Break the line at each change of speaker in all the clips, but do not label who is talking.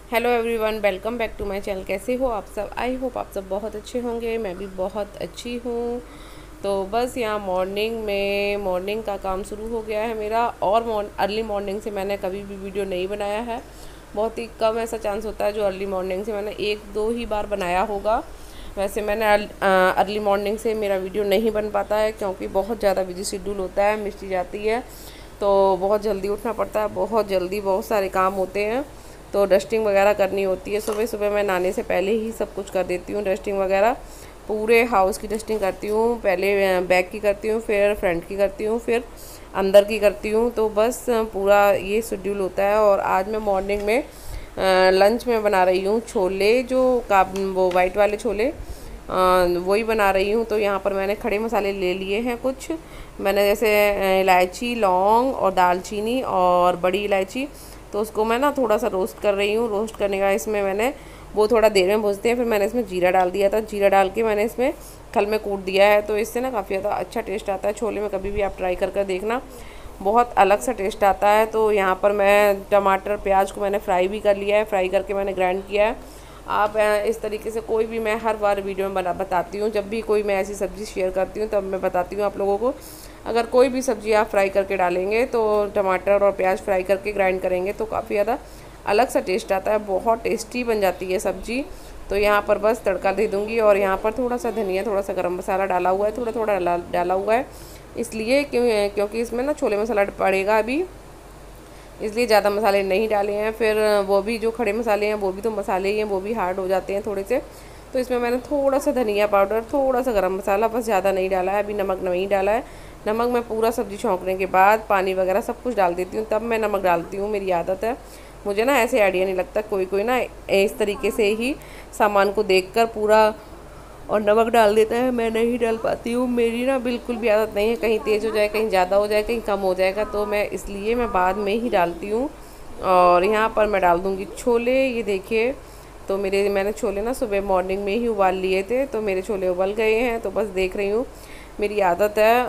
Hello everyone, welcome back to my channel. कैसे हो आप सब? आई होप आप सब बहुत अच्छे होंगे। मैं भी बहुत अच्छी हूँ। तो बस यहाँ मॉर्निंग का काम शुरू हो गया है मेरा। और अर्ली मॉर्निंग से मैंने कभी भी वीडियो नहीं बनाया है। बहुत ही कम ऐसा चांस होता है जो अर्ली मॉर्निंग से मैंने एक दो ही बार बनाया होगा। वैसे मैंने अर्ली मॉर्निंग से मेरा वीडियो नहीं बन पाता है क्योंकि बहुत ज़्यादा बिजी शेड्यूल होता है, मिस्टी जाती है तो बहुत जल्दी उठना पड़ता है, बहुत जल्दी बहुत सारे काम होते हैं। तो डस्टिंग वगैरह करनी होती है। सुबह सुबह मैं नहाने से पहले ही सब कुछ कर देती हूँ। डस्टिंग वगैरह पूरे हाउस की डस्टिंग करती हूँ। पहले बैक की करती हूँ, फिर फ्रंट की करती हूँ, फिर अंदर की करती हूँ। तो बस पूरा ये शेड्यूल होता है। और आज मैं मॉर्निंग में लंच में बना रही हूँ छोले, जो वो वाइट वाले छोले वही बना रही हूँ। तो यहाँ पर मैंने खड़े मसाले ले लिए हैं कुछ। मैंने जैसे इलायची, लौंग और दालचीनी और बड़ी इलायची, तो उसको मैं ना थोड़ा सा रोस्ट कर रही हूँ। रोस्ट करने का इसमें मैंने वो थोड़ा देर में भूनते हैं। फिर मैंने इसमें जीरा डाल दिया था। जीरा डाल के मैंने इसमें खल में कूट दिया है। तो इससे ना काफ़ी ज़्यादा अच्छा टेस्ट आता है छोले में। कभी भी आप ट्राई कर देखना, बहुत अलग सा टेस्ट आता है। तो यहाँ पर मैं टमाटर प्याज को मैंने फ्राई भी कर लिया है। फ्राई करके मैंने ग्राइंड किया है। आप इस तरीके से कोई भी, मैं हर बार वीडियो में बताती हूँ, जब भी कोई मैं ऐसी सब्ज़ी शेयर करती हूँ तब मैं बताती हूँ आप लोगों को। अगर कोई भी सब्ज़ी आप फ्राई करके डालेंगे तो टमाटर और प्याज फ्राई करके ग्राइंड करेंगे तो काफ़ी ज़्यादा अलग सा टेस्ट आता है, बहुत टेस्टी बन जाती है सब्ज़ी। तो यहाँ पर बस तड़का दे दूँगी। और यहाँ पर थोड़ा सा धनिया, थोड़ा सा गरम मसाला डाला हुआ है, थोड़ा थोड़ा डाला हुआ है, इसलिए क्योंकि इसमें ना छोले मसाला पड़ेगा अभी, इसलिए ज़्यादा मसाले नहीं डाले हैं। फिर वो भी जो खड़े मसाले हैं वो भी तो मसाले ही हैं, वो भी हार्ड हो जाते हैं थोड़े से। तो इसमें मैंने थोड़ा सा धनिया पाउडर, थोड़ा सा गरम मसाला, बस ज़्यादा नहीं डाला है। अभी नमक नहीं डाला है। नमक मैं पूरा सब्ज़ी छौंकने के बाद पानी वगैरह सब कुछ डाल देती हूँ, तब मैं नमक डालती हूँ। मेरी आदत है, मुझे ना ऐसे आइडिया नहीं लगता। कोई कोई ना इस तरीके से ही सामान को देखकर पूरा और नमक डाल देता है, मैं नहीं डाल पाती हूँ। मेरी ना बिल्कुल भी आदत नहीं है, कहीं तेज़ हो जाए, कहीं ज़्यादा हो जाए, कहीं कम हो जाएगा, तो मैं इसलिए मैं बाद में ही डालती हूँ। और यहाँ पर मैं डाल दूँगी छोले। ये देखिए, तो मैंने छोले ना सुबह मॉर्निंग में ही उबाल लिए थे, तो मेरे छोले उबल गए हैं। तो बस देख रही हूँ। मेरी आदत है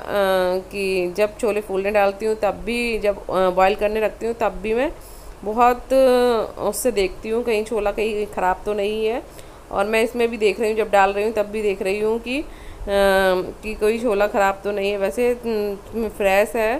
कि जब छोले फूलने डालती हूँ तब भी, जब बॉयल करने रखती हूँ तब भी मैं बहुत उससे देखती हूँ कहीं छोला कहीं ख़राब तो नहीं है। और मैं इसमें भी देख रही हूँ, जब डाल रही हूँ तब भी देख रही हूँ कि कोई छोला ख़राब तो नहीं है। वैसे फ्रेश है,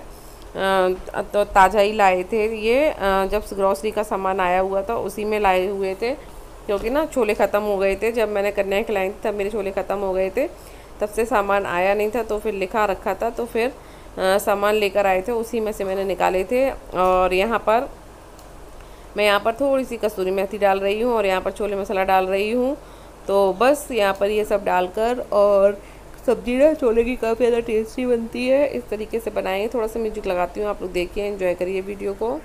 तो ताज़ा ही लाए थे ये। जब ग्रॉसरी का सामान आया हुआ था उसी में लाए हुए थे, क्योंकि ना छोले ख़त्म हो गए थे। जब मैंने कन्या खिलाई थी तब मेरे छोले ख़त्म हो गए थे, तब से सामान आया नहीं था। तो फिर लिखा रखा था, तो फिर सामान लेकर आए थे, उसी में से मैंने निकाले थे। और यहाँ पर मैं यहाँ पर थोड़ी सी कसूरी मेथी डाल रही हूँ और यहाँ पर छोले मसाला डाल रही हूँ। तो बस यहाँ पर ये सब डालकर, और सब्जी ना छोले की काफ़ी ज़्यादा टेस्टी बनती है। इस तरीके से बनाएं। थोड़ा सा म्यूजिक लगाती हूँ, आप लोग देखिए, एंजॉय करिए वीडियो को।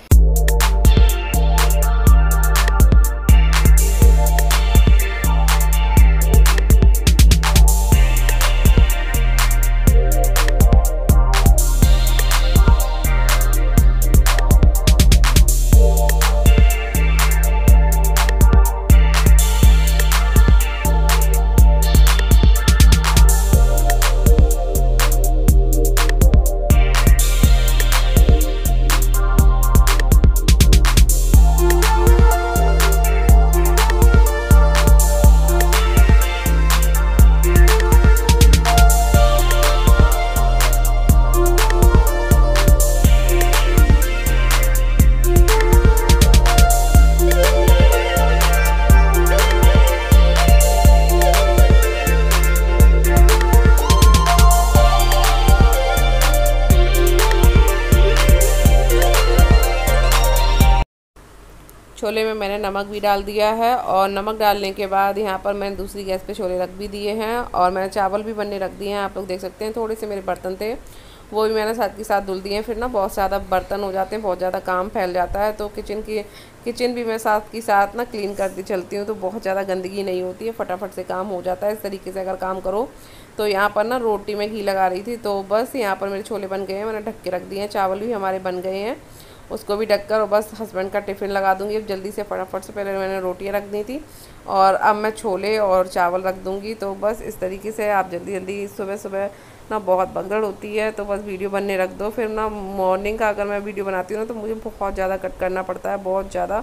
छोले में मैंने नमक भी डाल दिया है। और नमक डालने के बाद यहाँ पर मैंने दूसरी गैस पे छोले रख भी दिए हैं, और मैंने चावल भी बनने रख दिए हैं। आप लोग देख सकते हैं, थोड़े से मेरे बर्तन थे वो भी मैंने साथ के साथ धुल दिए हैं। फिर ना बहुत ज़्यादा बर्तन हो जाते हैं, बहुत ज़्यादा काम फैल जाता है, तो किचन भी मैं साथ की साथ ना क्लीन करती चलती हूँ, तो बहुत ज़्यादा गंदगी नहीं होती है, फटाफट से काम हो जाता है। इस तरीके से अगर काम करो। तो यहाँ पर ना रोटी में घी लगा रही थी, तो बस यहाँ पर मेरे छोले बन गए हैं, मैंने ढक के रख दिए हैं। चावल भी हमारे बन गए हैं, उसको भी ढककर, और बस हस्बैंड का टिफ़िन लगा दूंगी अब जल्दी से, फटाफट से। पहले मैंने रोटियां रख दी थी और अब मैं छोले और चावल रख दूंगी। तो बस इस तरीके से आप जल्दी जल्दी, सुबह सुबह ना बहुत भगदड़ होती है, तो बस वीडियो बनने रख दो। फिर ना मॉर्निंग का अगर मैं वीडियो बनाती हूँ ना तो मुझे बहुत ज़्यादा कट करना पड़ता है, बहुत ज़्यादा।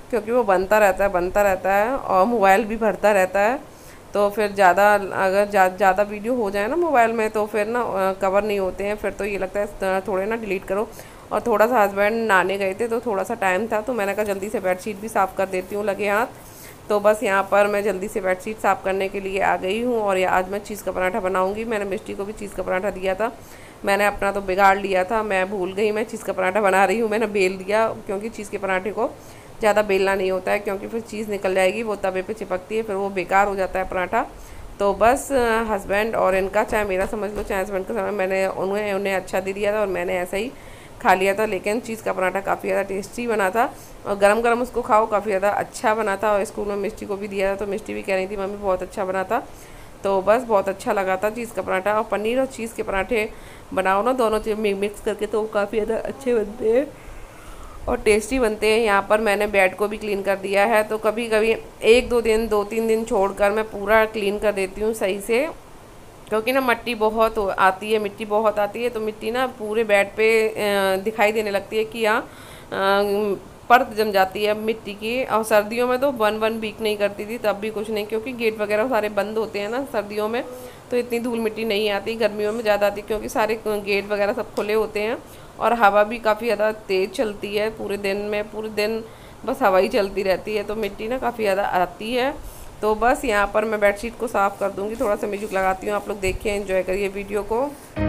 क्योंकि वो बनता रहता है और मोबाइल भी भरता रहता है। तो फिर अगर ज़्यादा वीडियो हो जाए ना मोबाइल में तो फिर ना कवर नहीं होते हैं, फिर तो ये लगता है थोड़े ना डिलीट करो। और थोड़ा सा हस्बैंड नहाने गए थे तो थोड़ा सा टाइम था, तो मैंने कहा जल्दी से बेडशीट भी साफ़ कर देती हूँ लगे हाथ। तो बस यहाँ पर मैं जल्दी से बेडशीट साफ़ करने के लिए आ गई हूँ। और आज मैं चीज़ का पराठा बनाऊँगी। मैंने मिष्टी को भी चीज़ का पराठा दिया था, मैंने अपना तो बिगाड़ लिया था, मैं भूल गई मैं चीज़ का पराठा बना रही हूँ। मैंने बेल दिया, क्योंकि चीज़ के पराठे को ज़्यादा बेलना नहीं होता है, क्योंकि फिर चीज़ निकल जाएगी, वो तवे पे चिपकती है, फिर वो बेकार हो जाता है पराठा। तो बस हस्बैंड और इनका, चाहे मेरा समझ लो चाहे हस्बैंड का, समय मैंने उन्हें अच्छा दे दिया था और मैंने ऐसा ही खा लिया था। लेकिन चीज़ का पराठा काफ़ी ज़्यादा टेस्टी बना था और गरम गरम उसको खाओ, काफ़ी ज़्यादा अच्छा बना था। और स्कूल में मिष्टी को भी दिया था तो मिष्टी भी कह रही थी मम्मी बहुत अच्छा बना था। तो बस बहुत अच्छा लगा था चीज़ का पराठा। और पनीर और चीज़ के पराठे बनाओ ना, दोनों चीज़ मिक्स करके, तो काफ़ी ज़्यादा अच्छे बनते हैं और टेस्टी बनते हैं। यहाँ पर मैंने बेड को भी क्लीन कर दिया है, तो कभी कभी 1-2 दिन 2-3 दिन छोड़कर मैं पूरा क्लीन कर देती हूँ सही से, क्योंकि ना मिट्टी बहुत आती है, तो मिट्टी ना पूरे बेड पे दिखाई देने लगती है कि यहाँ परत जम जाती है मिट्टी की। और सर्दियों में तो 1 वीक नहीं करती थी, तब भी कुछ नहीं, क्योंकि गेट वगैरह सारे बंद होते हैं ना सर्दियों में, तो इतनी धूल मिट्टी नहीं आती। गर्मियों में ज़्यादा आती, क्योंकि सारे गेट वगैरह सब खुले होते हैं और हवा भी काफ़ी ज़्यादा तेज़ चलती है पूरे दिन बस हवा ही चलती रहती है, तो मिट्टी ना काफ़ी ज़्यादा आती है। तो बस यहाँ पर मैं बेडशीट को साफ़ कर दूँगी, थोड़ा सा म्यूजिक लगाती हूँ, आप लोग देखिए, एंजॉय करिए वीडियो को।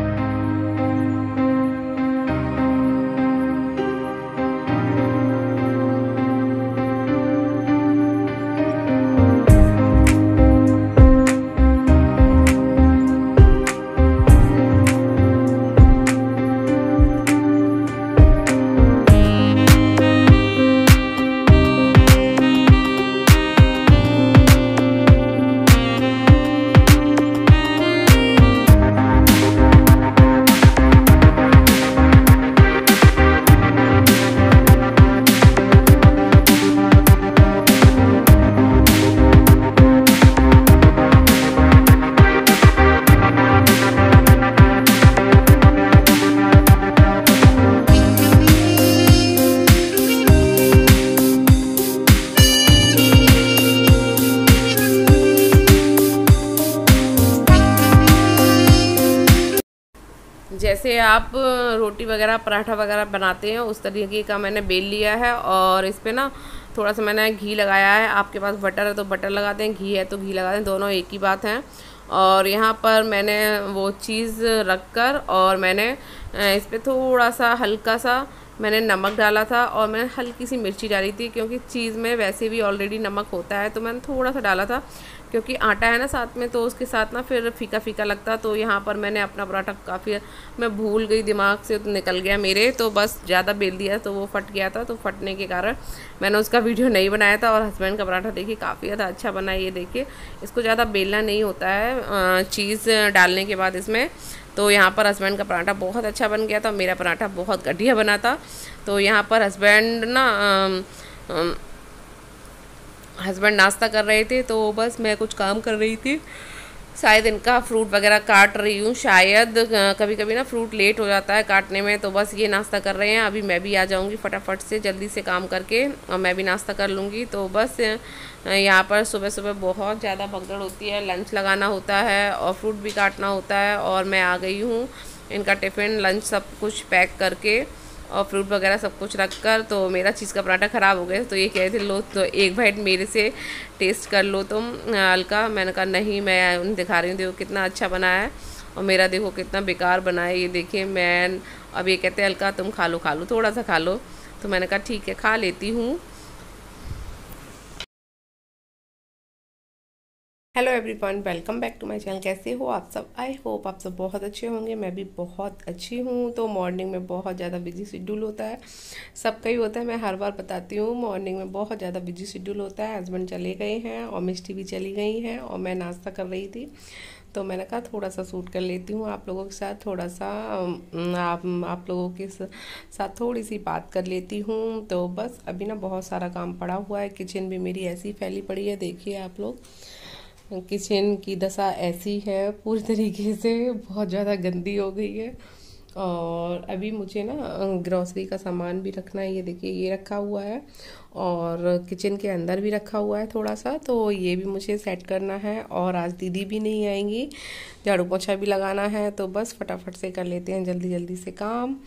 जैसे आप रोटी वगैरह पराठा वगैरह बनाते हैं उस तरीके का मैंने बेल लिया है। और इस पे ना थोड़ा सा मैंने घी लगाया है, आपके पास बटर है तो बटर लगा दें, घी है तो घी लगा दें, दोनों एक ही बात है। और यहाँ पर मैंने वो चीज़ रख कर और मैंने इस पर थोड़ा सा हल्का सा मैंने नमक डाला था और मैंने हल्की सी मिर्ची डाली थी, क्योंकि चीज़ में वैसे भी ऑलरेडी नमक होता है, तो मैंने थोड़ा सा डाला था, क्योंकि आटा है ना साथ में, तो उसके साथ ना फिर फीका फीका लगता। तो यहाँ पर मैंने अपना पराठा काफ़ी, मैं भूल गई, दिमाग से तो निकल गया मेरे, तो बस ज़्यादा बेल दिया तो वो फट गया था, तो फटने के कारण मैंने उसका वीडियो नहीं बनाया था। और हस्बैंड का पराठा देखिए काफ़ी ज़्यादा अच्छा बना है, ये देखिए, इसको ज़्यादा बेलना नहीं होता है चीज़ डालने के बाद इसमें। तो यहाँ पर हस्बैंड का पराठा बहुत अच्छा बन गया था, मेरा पराठा बहुत घटिया बना था। तो यहाँ पर हस्बैंड नाश्ता कर रहे थे, तो बस मैं कुछ काम कर रही थी, शायद इनका फ्रूट वगैरह काट रही हूँ, शायद कभी कभी ना फ्रूट लेट हो जाता है काटने में। तो बस ये नाश्ता कर रहे हैं, अभी मैं भी आ जाऊँगी फटाफट से जल्दी से काम करके और मैं भी नाश्ता कर लूँगी। तो बस यहाँ पर सुबह सुबह बहुत ज़्यादा भगदड़ होती है, लंच लगाना होता है और फ्रूट भी काटना होता है। और मैं आ गई हूँ इनका टिफ़िन लंच सब कुछ पैक करके और फ्रूट वगैरह सब कुछ रख कर। तो मेरा चीज़ का पराठा ख़राब हो गया, तो ये कह रहे थे लो तो एक बाइट मेरे से टेस्ट कर लो तुम हल्का। मैंने कहा नहीं, मैं उन्हें दिखा रही हूँ, देखो कितना अच्छा बना है और मेरा देखो कितना बेकार बना है, ये देखिए। मैं अब ये कहते हैं हल्का तुम खा लो थोड़ा सा खा लो, तो मैंने कहा ठीक है खा लेती हूँ। Hello everyone, welcome back to my channel. कैसे हो आप सब? आई होप आप सब बहुत अच्छे होंगे, मैं भी बहुत अच्छी हूँ। तो मॉर्निंग में बहुत ज़्यादा बिजी शेड्यूल होता है, सबका ही होता है, मैं हर बार बताती हूँ। मॉर्निंग में बहुत ज़्यादा बिजी शेड्यूल होता है, हस्बैंड चले गए हैं और मिष्टी भी चली गई हैं और मैं नाश्ता कर रही थी, तो मैंने कहा थोड़ा सा शूट कर लेती हूँ आप लोगों के साथ, थोड़ा सा आप लोगों के साथ थोड़ी सी बात कर लेती हूँ। तो बस अभी ना बहुत सारा काम पड़ा हुआ है, किचन भी मेरी ऐसी फैली पड़ी है, देखिए आप लोग, किचन की दशा ऐसी है पूरी तरीके से बहुत ज़्यादा गंदी हो गई है। और अभी मुझे ना ग्रॉसरी का सामान भी रखना है। ये देखिए ये रखा हुआ है और किचन के अंदर भी रखा हुआ है थोड़ा सा, तो ये भी मुझे सेट करना है। और आज दीदी भी नहीं आएंगी, झाड़ू पोछा भी लगाना है, तो बस फटाफट से कर लेते हैं जल्दी जल्दी से काम।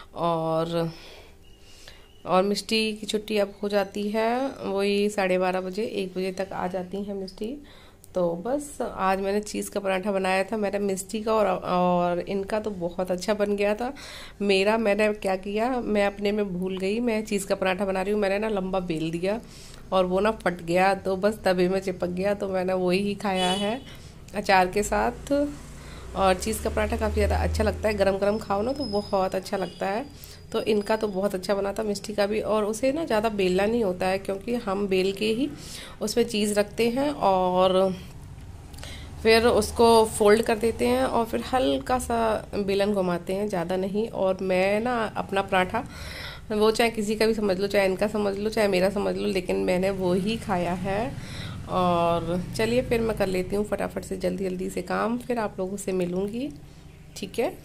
और मिष्टी की छुट्टी अब हो जाती है, वही 12:30 बजे 1 बजे तक आ जाती हैं मिष्टी। तो बस आज मैंने चीज़ का पराठा बनाया था, मेरा मिष्टी का और इनका तो बहुत अच्छा बन गया था। मैंने क्या किया, मैं अपने में भूल गई, मैं चीज़ का पराठा बना रही हूँ, मैंने ना लंबा बेल दिया और वो ना फट गया, तो बस तवे में चिपक गया, तो मैंने वही ही खाया है अचार के साथ। और चीज़ का पराठा काफ़ी ज़्यादा अच्छा लगता है, गरम गरम खाओ ना तो बहुत अच्छा लगता है। तो इनका तो बहुत अच्छा बना था, मिष्टी का भी। और उसे ना ज़्यादा बेलना नहीं होता है, क्योंकि हम बेल के ही उसमें चीज़ रखते हैं और फिर उसको फोल्ड कर देते हैं और फिर हल्का सा बेलन घुमाते हैं, ज़्यादा नहीं। और मैं ना अपना पराठा, वो चाहे किसी का भी समझ लो, चाहे इनका समझ लो, चाहे मेरा समझ लो, लेकिन मैंने वो ही खाया है। और चलिए फिर मैं कर लेती हूँ फटाफट से जल्दी जल्दी से काम, फिर आप लोगों से मिलूँगी, ठीक है।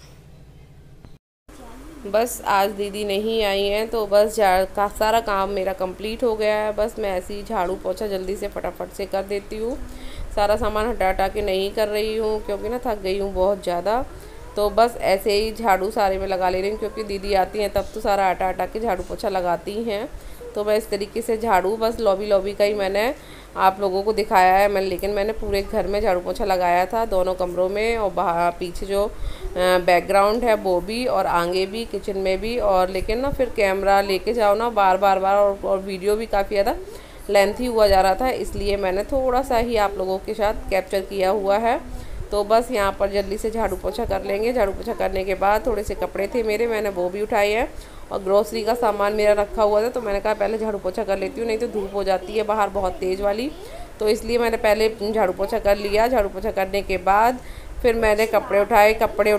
बस आज दीदी नहीं आई हैं, तो बस सारा काम मेरा कंप्लीट हो गया है। बस मैं ऐसे ही झाड़ू पोछा जल्दी से फटाफट से कर देती हूँ। सारा सामान हटा हटा के नहीं कर रही हूँ, क्योंकि ना थक गई हूँ बहुत ज़्यादा। तो बस ऐसे ही झाड़ू सारे में लगा ले रही हूँ, क्योंकि दीदी आती हैं तब तो सारा हटा हटा के झाड़ू पोछा लगाती हैं। तो मैं इस तरीके से झाड़ू, बस लॉबी लॉबी का ही मैंने आप लोगों को दिखाया है, लेकिन मैंने पूरे घर में झाड़ू पोछा लगाया था, दोनों कमरों में, और बाहर पीछे जो बैकग्राउंड है वो भी, और आगे भी, किचन में भी। और लेकिन ना फिर कैमरा लेके जाओ ना बार बार और वीडियो भी काफ़ी ज़्यादा लेंथी हुआ जा रहा था, इसलिए मैंने थोड़ा सा ही आप लोगों के साथ कैप्चर किया हुआ है। तो बस यहाँ पर जल्दी से झाड़ू पोछा कर लेंगे। झाड़ू पोछा करने के बाद थोड़े से कपड़े थे मेरे, मैंने वो भी उठाए हैं, और ग्रोसरी का सामान मेरा रखा हुआ था, तो मैंने कहा पहले झाड़ू पोछा कर लेती हूँ, नहीं तो धूप हो जाती है बाहर बहुत तेज़ वाली। तो इसलिए मैंने पहले झाड़ू पोछा कर लिया। झाड़ू पोछा करने के बाद फिर मैंने कपड़े उठाए।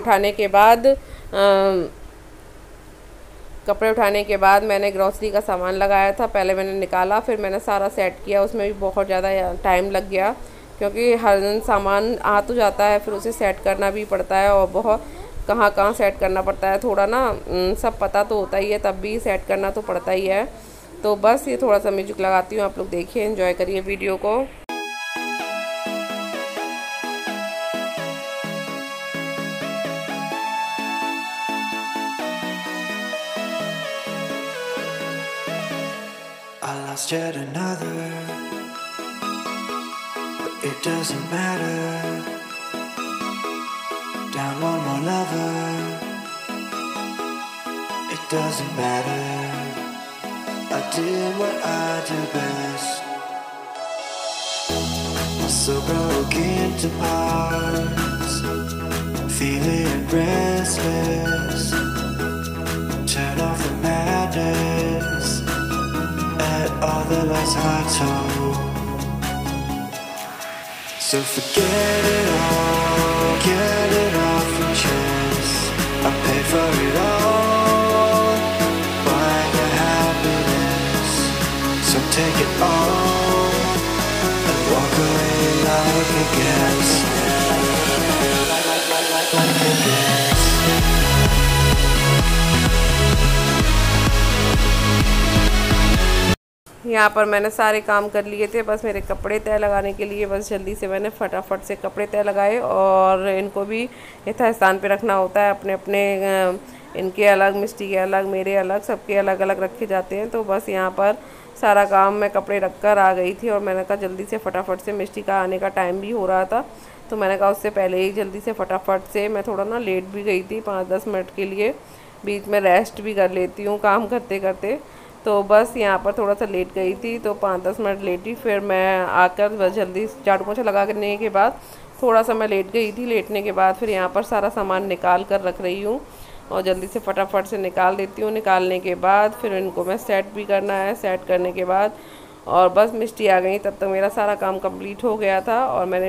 कपड़े उठाने के बाद मैंने ग्रॉसरी का सामान लगाया था, पहले मैंने निकाला, फिर मैंने सारा सेट किया। उसमें भी बहुत ज़्यादा टाइम लग गया, क्योंकि हर सामान आ तो जाता है, फिर उसे सेट करना भी पड़ता है, और बहुत कहाँ कहाँ सेट करना पड़ता है, थोड़ा ना सब पता तो होता ही है, तब भी सेट करना तो पड़ता ही है। तो बस ये थोड़ा सा म्यूजिक लगाती हूँ, आप लोग देखिए, एंजॉय करिए वीडियो को।
I lost yet another, but it doesn't matter. Down one more lover, it doesn't matter. I did what I do best. I'm so broken to parts, feeling restless. Turn off the madness at all the lies I told. So forget it all, get it off your chest. I paid for it all, buy your happiness. So take it all and walk away like a guest. Like a guest.
यहाँ पर मैंने सारे काम कर लिए थे, बस मेरे कपड़े तय लगाने के लिए बस जल्दी से मैंने फटाफट से कपड़े तय लगाए। और इनको भी यथास्थान पे रखना होता है, अपने अपने इनके अलग, मिष्टी के अलग, मेरे अलग, सबके अलग अलग रखे जाते हैं। तो बस यहाँ पर सारा काम मैं कपड़े रख कर आ गई थी, और मैंने कहा जल्दी से फटाफट से, मिष्टी का आने का टाइम भी हो रहा था, तो मैंने कहा उससे पहले ही जल्दी से फटाफट से, मैं थोड़ा ना लेट भी गई थी 5-10 मिनट के लिए, बीच में रेस्ट भी कर लेती हूँ काम करते करते। तो बस यहाँ पर थोड़ा सा लेट गई थी, तो 5-10 मिनट लेटी, फिर मैं आकर बस जल्दी झाड़ू पोछा लगा करने के बाद थोड़ा सा मैं लेट गई थी। लेटने के बाद फिर यहाँ पर सारा सामान निकाल कर रख रही हूँ, और जल्दी से फटाफट से निकाल देती हूँ। निकालने के बाद फिर इनको मैं सेट भी करना है, सेट करने के बाद और बस मिष्टी आ गई, तब तक मेरा सारा काम कंप्लीट हो गया था। और मैंने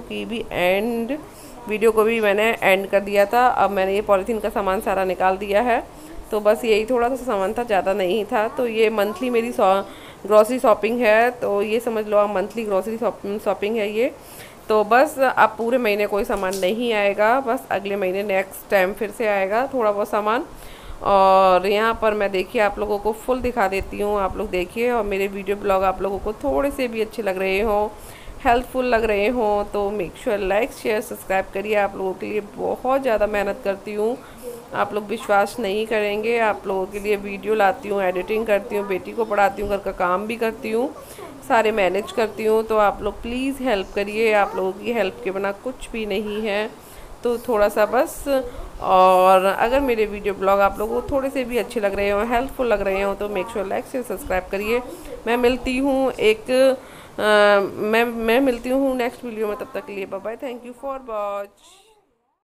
वीडियो को भी मैंने एंड कर दिया था। अब मैंने ये पॉलीथीन का सामान सारा निकाल दिया है, तो बस यही थोड़ा सा सामान था, ज़्यादा नहीं था। तो ये मंथली मेरी ग्रॉसरी शॉपिंग है, तो ये समझ लो आप मंथली ग्रॉसरी शॉपिंग है ये। तो बस अब पूरे महीने कोई सामान नहीं आएगा, बस अगले महीने नेक्स्ट टाइम फिर से आएगा थोड़ा बहुत सामान। और यहाँ पर मैं देखिए आप लोगों को फुल दिखा देती हूँ, आप लोग देखिए। और मेरे वीडियो ब्लॉग आप लोगों को थोड़े से भी अच्छे लग रहे हों, हेल्पफुल लग रहे हों तो make sure like share subscribe करिए। आप लोगों के लिए बहुत ज़्यादा मेहनत करती हूँ, आप लोग विश्वास नहीं करेंगे। आप लोगों के लिए वीडियो लाती हूँ, एडिटिंग करती हूँ, बेटी को पढ़ाती हूँ, घर का काम भी करती हूँ, सारे मैनेज करती हूँ। तो आप लोग प्लीज़ हेल्प करिए, आप लोगों की हेल्प के बिना कुछ भी नहीं है। तो थोड़ा सा बस, और अगर मेरे वीडियो ब्लॉग आप लोगों को थोड़े से भी अच्छे लग रहे हों, हेल्पफुल लग रहे हों तो make sure like share subscribe करिए। मैं मिलती हूँ मैं मिलती हूँ नेक्स्ट वीडियो में, तब तक के लिए bye bye, thank you for watch.